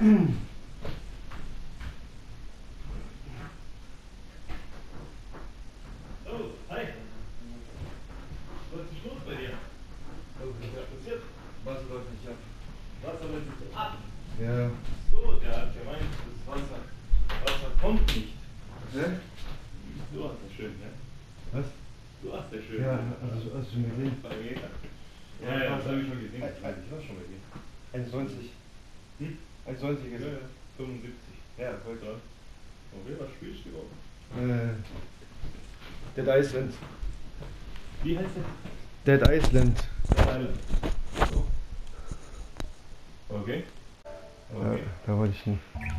Oh, hi. Was ist los bei dir? Was ist passiert? Wasser läuft nicht ab. Wasser läuft nicht ab. Ja. So, der hat gemeint, das Wasser kommt nicht. Ne? Du hast das schön, ne? Was? Du hast das schön. Ja, hast du schon gesehen? 2 Meter. Ja, das habe ich schon gesehen. Ich war schon bei dir. 1,90. Hm? 1,90 ist Ja, 75. Ja, voll So. Okay, was spielst du überhaupt? Dead Iceland. Wie heißt der? Dead Iceland. Island. So. Okay. Ja, da wollte ich hin.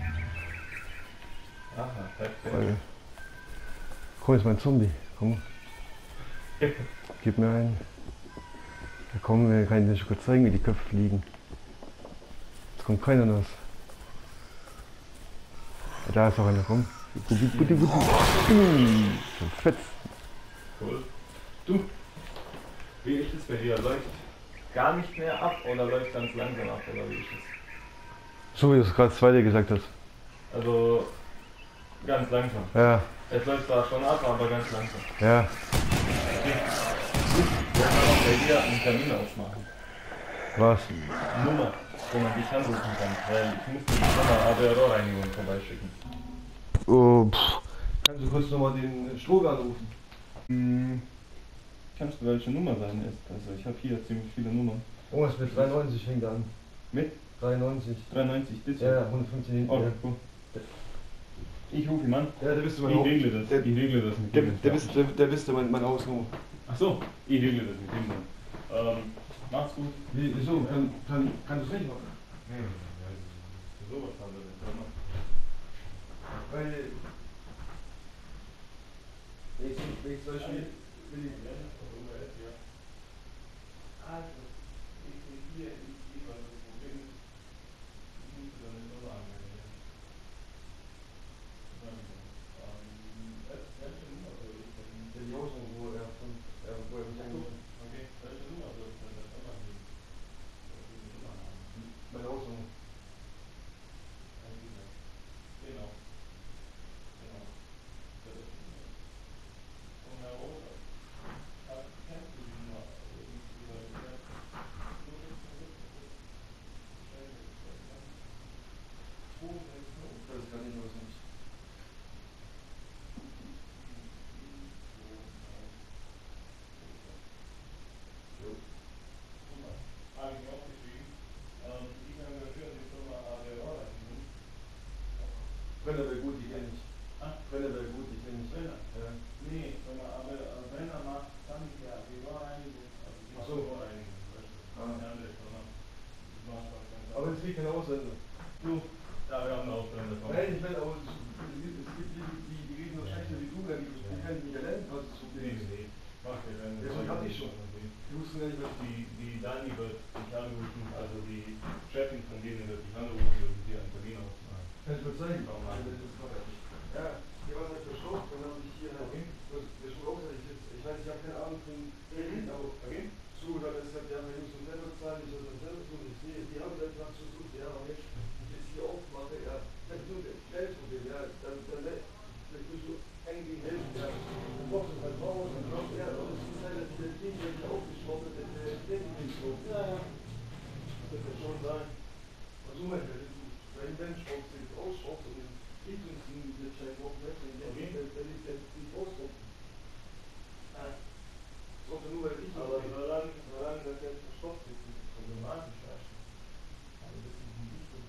Aha, perfekt. Weil, komm, ist mein Zombie. Komm. Gib mir einen. Ja, komm, kann ich dir schon kurz zeigen, wie die Köpfe fliegen. Jetzt kommt keiner raus. Ja, da ist auch einer, komm. Guti, guti, guti. Schon fett. Cool. Du, wie ist es bei dir? Läuft gar nicht mehr ab oder läuft ganz langsam ab oder wie ist es? So wie du es gerade zweite gesagt hast. Also ganz langsam. Ja, Es läuft zwar schon ab, aber ganz langsam. ja. Wir können auch bei dir einen Termin ausmachen. Was? Nummer, wo man dich anrufen kann, weil ich muss die Nummer ADR-Reinigung vorbeischicken. Oh, kannst du kurz nochmal den Stroh anrufen? Kannst du welche Nummer sein ist? Also ich habe hier ziemlich viele Nummern. Oh, es mit 93 fängt an. Mit? 93. 93, das Ja, 115 hinten. Oh, Ja. cool. Ich rufe ihn an. Ja, der wisst du Ich regle das. Ich regle das mit ihm. der wisst du mein Hausnummer. Ach so, ich regle das mit ihm dann. Mach's gut. Wieso? Kann du es nicht machen? Nee, für sowas haben wir das immer. Weil. Ich soll schon. Also, ich sehe hier, ich sehe, was das Problem ist. Ich muss dann eine Nummer anmelden. Welche Nummer soll ich denn? Die Hausnummer, wo er mich angerufen hat. Okay, welche Nummer soll ich denn das immer nehmen? Meine Hausnummer. Genau. Genau. Das ist die Nummer. Und Herr Rosa, kennst du die Nummer? Das kann ich was nicht. Habe ich mir aufgeschrieben. Ich engagiere die Firma ADR-Reinigung. Brenner wäre gut, die kenne ich. Ah? Brenner wäre gut, die kenne ich. Brenner? Ja. Nee, aber Brenner macht Sanitär, ADR-Reinigung. Also die Ach so. ADR-Reinigung, weißt du? Ah. Eine andere Firma. Das macht was ganz Aber es liegt kein Ausländer. Du, da wir haben eine Ausländer von. Nein, ich meine, aber es gibt die reden noch schlechter wie du, die kann ich nicht erlernen, was das Problem ist. Nee. Mach dir keine Ja, so hab ich schon. Die wussten gar nicht, was Die Dani wird dich anrufen, also die Chefin von denen wird dich anrufen und dir einen Termin ausmachen. kann ich mir zeigen. Schau mal. Ja, hier war es halt verstaubt, dann habe ich hier der Schuh auch, ich weiß, ich habe keine Ahnung von Geld, aber Okay? zu, dann ist halt, ja, wir müssen selber zahlen, ich soll das selber tun, ich sehe, die haben halt was zu tun, ja, und jetzt, ich jetzt hier aufmache, ja, das ist nur ein Geldproblem, ja, dann musst du irgendwie helfen, ja, dann brauchst du halt raus, dann brauchst du, ja, und es ist halt, dass der Ding, der aufgeschraubt ist, der denkt nicht so. Ja, ja, das kann schon sein. Und so mein Geld, wenn schraubst du jetzt ausschraubst und geht uns in der Zeit auch weg, dann liegt der nicht ausschraubt. Nur weil ich Aber solange das jetzt verstopft ist, ist es problematisch, weißt du? Also das ist ein bisschen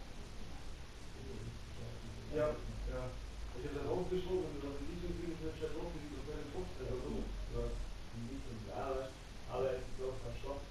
ja, ja. Ich habe das aufgeschraubt und dann liegt uns in der Zeit drauf, liegt auf meine Frucht. also du hast ein bisschen klar, aber es ist auch verstopft.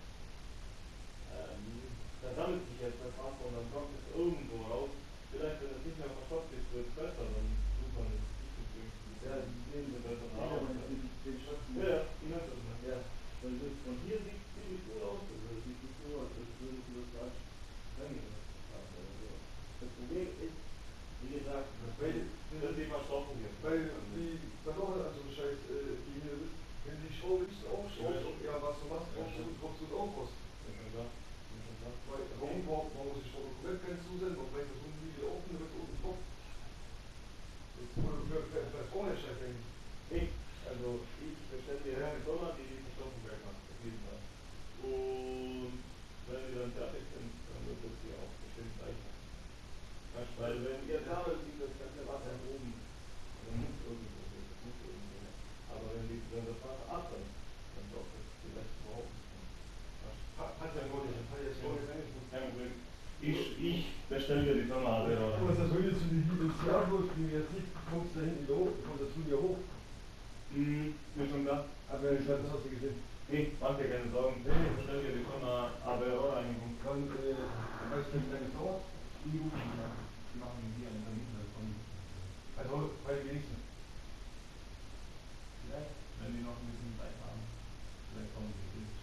Da sammelt sich jetzt das Wasser und dann kommt es irgendwo raus. Vielleicht, wenn es nicht mehr verstopft ist, wird es besser, dann tut man es nicht irgendwie. Ja, die nehmen so besser den raus. den Schatten. Ja, ich weiß das nicht. Ja. Weil das von hier sieht es ziemlich gut aus, also das sieht nicht so aus, als würde ich das falsch hängen. Das Problem ist, wie gesagt, das Thema Stoffen hier. Weil die, was auch also Bescheid, die hier ist, wenn du die Schraube nicht aufschraubst, ja, was du machst, brauchst du auch Kosten. Ja, schon klar. Weil, warum man muss sich Protokoll kein zusenden, man bringt das irgendwie wieder offen, wird unten drauf. Das ist für vorne Chef, denke ich. Also ich bestelle dir eine Firma, die diesen Stauffenberg macht, auf jeden Fall. Und wenn die dann fertig sind, dann wird das hier auch bestimmt leichter. Weil wenn ihr da liegt das ganze Wasser oben, dann muss irgendwo hin, das muss irgendwo hin. Aber wenn das Wasser abrennt, dann braucht das vielleicht überhaupt nicht mehr. Hat ja gar nicht, hat jetzt gar nicht sein. Kein Problem. Ich bestelle dir die Firma Du hast das heute zu den Jahr die mir jetzt nicht, kommst da hinten hoch, du kommst dazu ja hoch. Bin schon da. Aber das hast du gesehen. Nee, mach dir keine Sorgen. Ich bestelle dir die Firma Aberrohrreinigung. Dann, weißt du, wie lange es dauert? Die machen hier einen Termin davon. Also, bei den wenigsten. Vielleicht, wenn die noch ein bisschen Zeit haben, vielleicht kommen sie bis.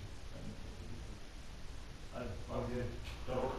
Also, mach dir. Ciao.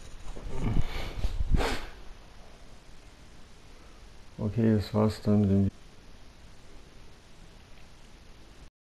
Okay, das war's dann.